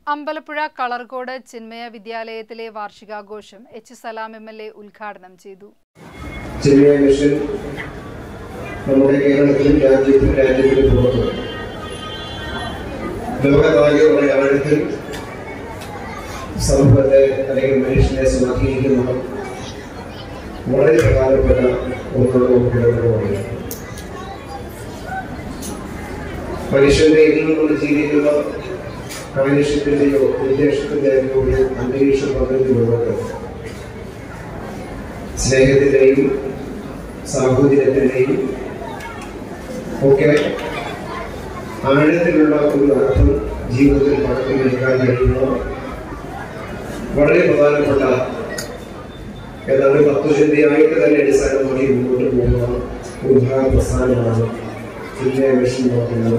അമ്പലപ്പുഴ കളർകോട് ചിന്മയ വിദ്യാലയത്തിലെ വാർഷികാഘോഷം എച്ച് സലാം MLA ഉദ്ഘാടനം ചെയ്തു. ചിന്മയ മിഷൻ നമ്മുടെ കേരളത്തിലും രാജ്യത്തിന് പുറത്ത് ലോകത്താകെയുള്ള ആഴത്തിൽ സമൂഹത്തെ അല്ലെങ്കിൽ മനുഷ്യനെ സ്വാധീനിക്കുന്ന വളരെ പ്രധാനപ്പെട്ട ഒന്നുകൂടെയാണ്. മനുഷ്യന്റെ ഇതിൽ നിന്ന് ജീവിക്കുന്ന കാലുഷ്യത്തിന്റെയോ ഉദ്ദേശത്തിന്റെയോ ഒരു അന്തരീക്ഷം പദ്ധതിയിലുള്ളത് സ്നേഹത്തിന്റെയും സാഹോദര്യത്തിന്റെയും ഒക്കെ ആഴത്തിലുള്ള ഒരു അർത്ഥം ജീവിതത്തിൽ പകർത്തിയെടുക്കാൻ കഴിയുന്ന വളരെ പ്രധാനപ്പെട്ട ഏതാണ്ട് തത്വചിന്തയായിട്ട് തന്നെ അടിസ്ഥാനമാക്കി മുന്നോട്ട് പോകുന്ന ഒരു പ്രസ്ഥാനമാണ് ചിന്മയ മിഷൻ നോക്കുന്നത്.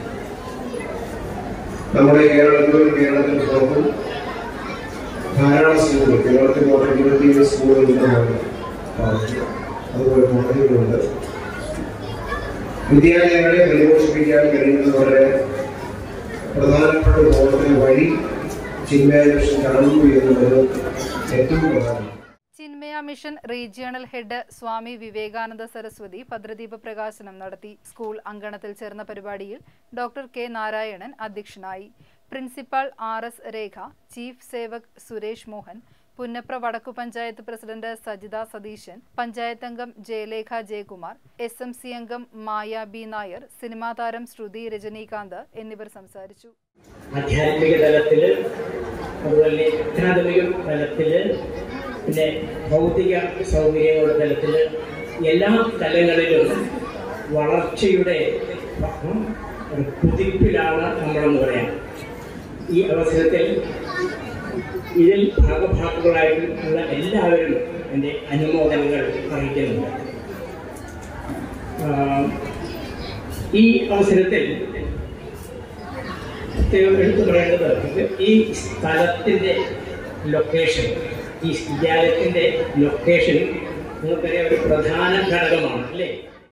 നമ്മുടെ കേരളത്തിൽ പുറത്തും ധാരാളം സ്കൂളുകൾ, കേരളത്തിൽ 27 സ്കൂളുകൾ ഉണ്ടെന്നാണ് പറഞ്ഞത്. അതുപോലെ കോളേജുകളുണ്ട്. വിദ്യാലയങ്ങളെ പരിപോഷിപ്പിക്കാൻ കഴിയുന്ന വളരെ പ്രധാനപ്പെട്ട ബോധത്തിന് വഴി ചിന്മയ മിഷൻ കാണുന്നു എന്നുള്ളത് ഏറ്റവും പ്രധാനം. Chinmaya mission regional head Swami Vivekananda Saraswati ഭദ്രദീപ പ്രകാശനം നടത്തി. സ്കൂൾ അങ്കണത്തിൽ ചേർന്ന പരിപാടിയിൽ ഡോക്ടർ K നാരായണൻ അധ്യക്ഷനായി. Principal RS Rekha, chief Sevak Suresh Mohan, Punnapra Vadakku panchayat president Sajitha Satheesan, panchayat അംഗം ജയലേഖ ജയകുമാർ, SMC അംഗം മായ B നായർ, സിനിമാ താരം ശ്രുതി രജനീകാന്ത് എന്നിവർ സംസാരിച്ചു. ആധ്യാത്മിക തലത്തില്, അതുപോലെ അക്കാദമിക തലത്തില്, പിന്നെ ഭൗതിക സൗകര്യങ്ങളുടെ തലത്തില് എല്ലാ തലങ്ങളിലും വളർച്ചയുടെ കുതിപ്പിലാണ് നമ്മളെന്ന് പറയാം. ഈ അവസരത്തിൽ ഇതിൽ ഭാഗഭാക്കുകളായിട്ടുള്ള എല്ലാവരും എൻ്റെ അനുമോദനങ്ങൾ അറിയിക്കുന്നുണ്ട്. ഈ അവസരത്തിൽ എടുത്തു പറയേണ്ടത് ഈ സ്ഥലത്തിൻ്റെ ലൊക്കേഷൻ, ഈ വിദ്യാലയത്തിൻ്റെ ലൊക്കേഷൻ നിങ്ങൾക്കറിയാം ഒരു പ്രധാന ഘടകമാണ് അല്ലേ?